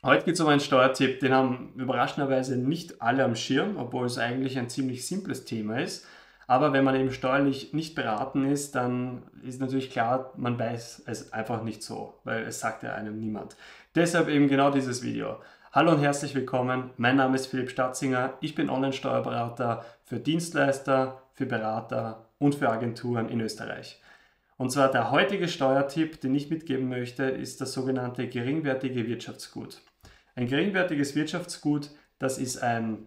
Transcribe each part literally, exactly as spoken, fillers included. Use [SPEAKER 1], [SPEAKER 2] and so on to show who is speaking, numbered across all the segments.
[SPEAKER 1] Heute geht es um einen Steuertipp, den haben überraschenderweise nicht alle am Schirm, obwohl es eigentlich ein ziemlich simples Thema ist. Aber wenn man eben steuerlich nicht beraten ist, dann ist natürlich klar, man weiß es einfach nicht so, weil es sagt ja einem niemand. Deshalb eben genau dieses Video. Hallo und herzlich willkommen, mein Name ist Philipp Statzinger, ich bin Online-Steuerberater für Dienstleister, für Berater und für Agenturen in Österreich. Und zwar der heutige Steuertipp, den ich mitgeben möchte, ist das sogenannte geringwertige Wirtschaftsgut. Ein geringwertiges Wirtschaftsgut, das ist ein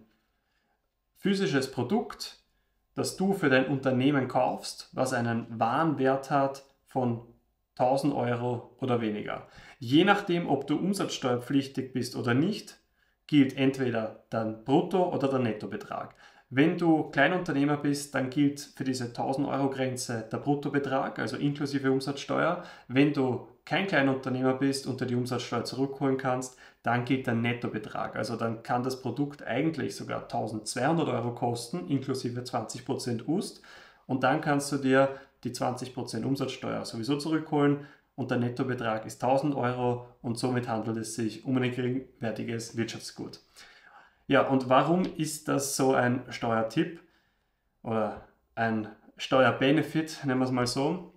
[SPEAKER 1] physisches Produkt, das du für dein Unternehmen kaufst, was einen Warenwert hat von tausend Euro oder weniger. Je nachdem, ob du umsatzsteuerpflichtig bist oder nicht, gilt entweder der Brutto- oder der Nettobetrag. Wenn du Kleinunternehmer bist, dann gilt für diese tausend Euro Grenze der Bruttobetrag, also inklusive Umsatzsteuer. Wenn du kein Kleinunternehmer bist und dir die Umsatzsteuer zurückholen kannst, dann gilt der Nettobetrag. Also dann kann das Produkt eigentlich sogar tausendzweihundert Euro kosten, inklusive zwanzig Prozent U S T. Und dann kannst du dir die zwanzig Prozent Umsatzsteuer sowieso zurückholen und der Nettobetrag ist tausend Euro und somit handelt es sich um ein geringwertiges Wirtschaftsgut. Ja, und warum ist das so ein Steuertipp oder ein Steuerbenefit, nennen wir es mal so?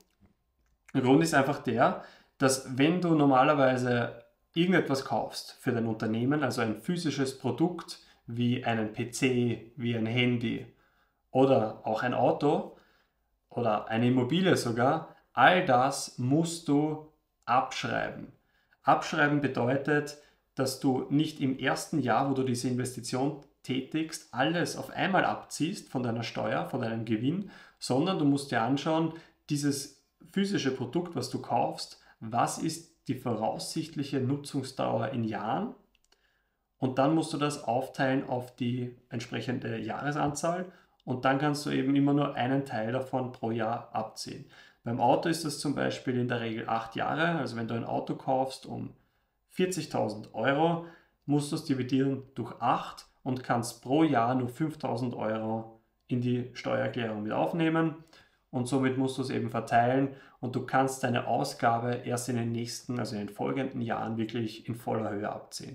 [SPEAKER 1] Der Grund ist einfach der, dass wenn du normalerweise irgendetwas kaufst für dein Unternehmen, also ein physisches Produkt wie einen P C, wie ein Handy oder auch ein Auto oder eine Immobilie sogar, all das musst du abschreiben. Abschreiben bedeutet, dass du nicht im ersten Jahr, wo du diese Investition tätigst, alles auf einmal abziehst von deiner Steuer, von deinem Gewinn, sondern du musst dir anschauen, dieses physische Produkt, was du kaufst, was ist die voraussichtliche Nutzungsdauer in Jahren, und dann musst du das aufteilen auf die entsprechende Jahresanzahl und dann kannst du eben immer nur einen Teil davon pro Jahr abziehen. Beim Auto ist das zum Beispiel in der Regel acht Jahre, also wenn du ein Auto kaufst um vierzigtausend Euro, musst du es dividieren durch acht und kannst pro Jahr nur fünftausend Euro in die Steuererklärung mit aufnehmen. Und somit musst du es eben verteilen und du kannst deine Ausgabe erst in den nächsten, also in den folgenden Jahren wirklich in voller Höhe abziehen.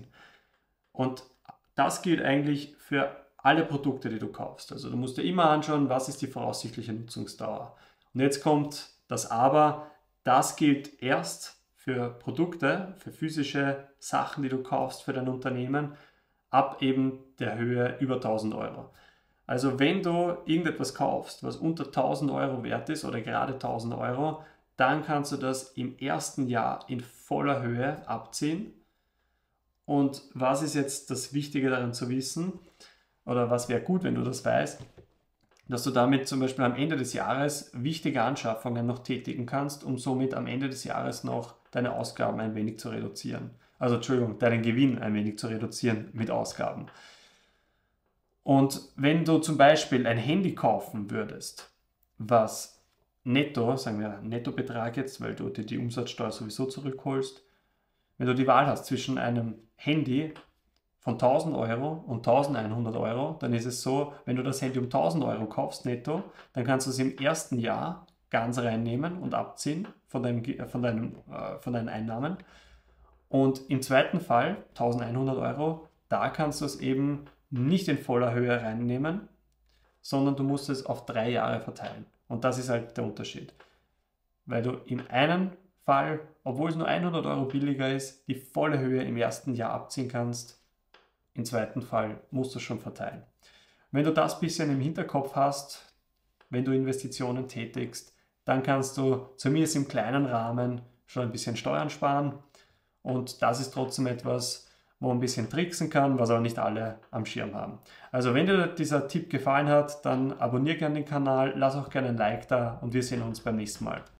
[SPEAKER 1] Und das gilt eigentlich für alle Produkte, die du kaufst. Also du musst dir immer anschauen, was ist die voraussichtliche Nutzungsdauer. Und jetzt kommt das Aber, das gilt erst für Produkte, für physische Sachen, die du kaufst für dein Unternehmen, ab eben der Höhe über tausend Euro. Also wenn du irgendetwas kaufst, was unter tausend Euro wert ist oder gerade tausend Euro, dann kannst du das im ersten Jahr in voller Höhe abziehen. Und was ist jetzt das Wichtige daran zu wissen, oder was wäre gut, wenn du das weißt, dass du damit zum Beispiel am Ende des Jahres wichtige Anschaffungen noch tätigen kannst, um somit am Ende des Jahres noch deine Ausgaben ein wenig zu reduzieren. Also Entschuldigung, deinen Gewinn ein wenig zu reduzieren mit Ausgaben. Und wenn du zum Beispiel ein Handy kaufen würdest, was netto, sagen wir Nettobetrag jetzt, weil du dir die Umsatzsteuer sowieso zurückholst, wenn du die Wahl hast zwischen einem Handy von tausend Euro und eintausendeinhundert Euro, dann ist es so, wenn du das Handy um tausend Euro kaufst netto, dann kannst du es im ersten Jahr ganz reinnehmen und abziehen von, deinem, von, deinem, äh, von deinen Einnahmen. Und im zweiten Fall, eintausendeinhundert Euro, da kannst du es eben nicht in voller Höhe reinnehmen, sondern du musst es auf drei Jahre verteilen. Und das ist halt der Unterschied. Weil du im einen Fall, obwohl es nur hundert Euro billiger ist, die volle Höhe im ersten Jahr abziehen kannst. Im zweiten Fall musst du es schon verteilen. Wenn du das ein bisschen im Hinterkopf hast, wenn du Investitionen tätigst, dann kannst du zumindest im kleinen Rahmen schon ein bisschen Steuern sparen. Und das ist trotzdem etwas, wo man ein bisschen tricksen kann, was aber nicht alle am Schirm haben. Also wenn dir dieser Tipp gefallen hat, dann abonniere gerne den Kanal, lass auch gerne ein Like da und wir sehen uns beim nächsten Mal.